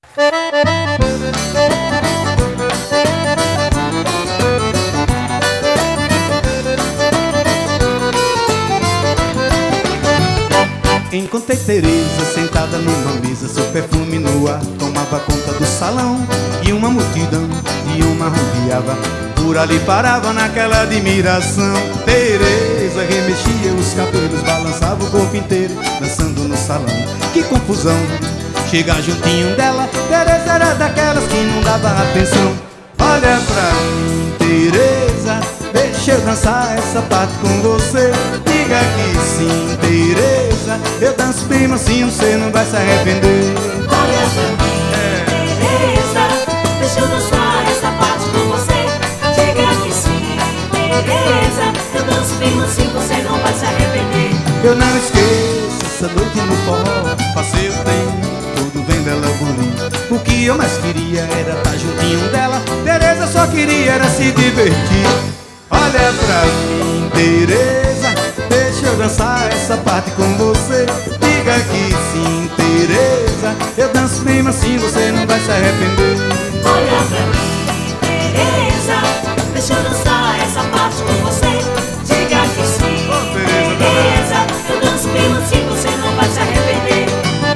Encontrei Teresa sentada numa mesa, seu perfume no ar tomava conta do salão. E uma multidão de uma rodeava, por ali parava naquela admiração. Teresa remexia os cabelos, balançava o corpo inteiro, dançando no salão. Que confusão, chegar juntinho dela, Teresa era daquelas que não dava atenção. Olha pra mim, Teresa, deixa eu dançar essa parte com você. Diga que sim, Teresa, eu danço bem mansinho, você não vai se arrepender. Olha pra mim, Teresa, deixa eu dançar essa parte com você. Diga que sim, Teresa, eu danço bem mansinho, você não vai se arrepender. Eu não esqueço essa noite no forró, passei o tempo todo vendo ela bonita. O que eu mais queria era estar juntinho dela, Teresa só queria era se divertir. Olha pra mim, Teresa, deixa eu dançar essa parte com você. Diga que sim, Teresa, eu danço bem mansinho, você não vai se arrepender. Olha pra mim, Teresa, deixa eu dançar essa parte com você. Diga que sim, Teresa, eu danço bem mansinho, você não vai se arrepender.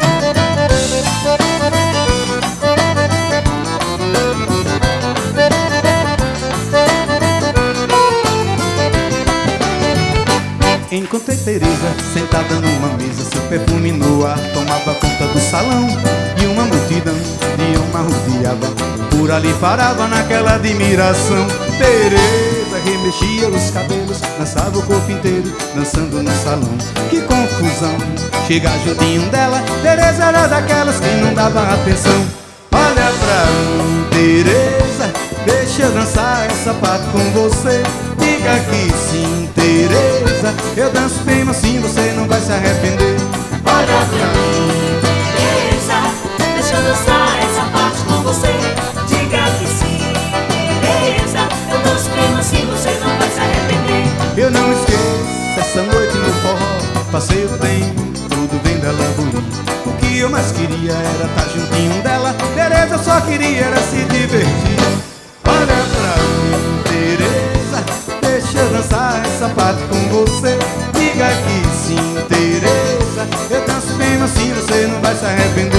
Encontrei Teresa sentada numa mesa, seu perfume no ar tomava conta do salão. E uma multidão de uma rodeava, por ali parava naquela admiração. Teresa remexia os cabelos, dançava o corpo inteiro, dançando no salão. Que confusão, chegar juntinho dela, Teresa era daquelas que não dava atenção. Olha pra mim, Teresa, deixa eu dançar essa parte com você. Diga que sim, Teresa, eu danço bem mansinho, você não vai se arrepender. Olha pra mim, Teresa, deixa eu dançar essa parte com você. Diga que sim, Teresa, eu danço bem mansinho, você não vai se arrepender. Eu não esqueço essa noite no forró, passei o tempo todo vendo ela bonita. O que eu mais queria era estar juntinho dela, Teresa só queria era se divertir. Olha pra mim, Teresa, deixa eu dançar essa parte com você. Diga que sim, Teresa, eu danço bem mansinho, você não vai se arrepender.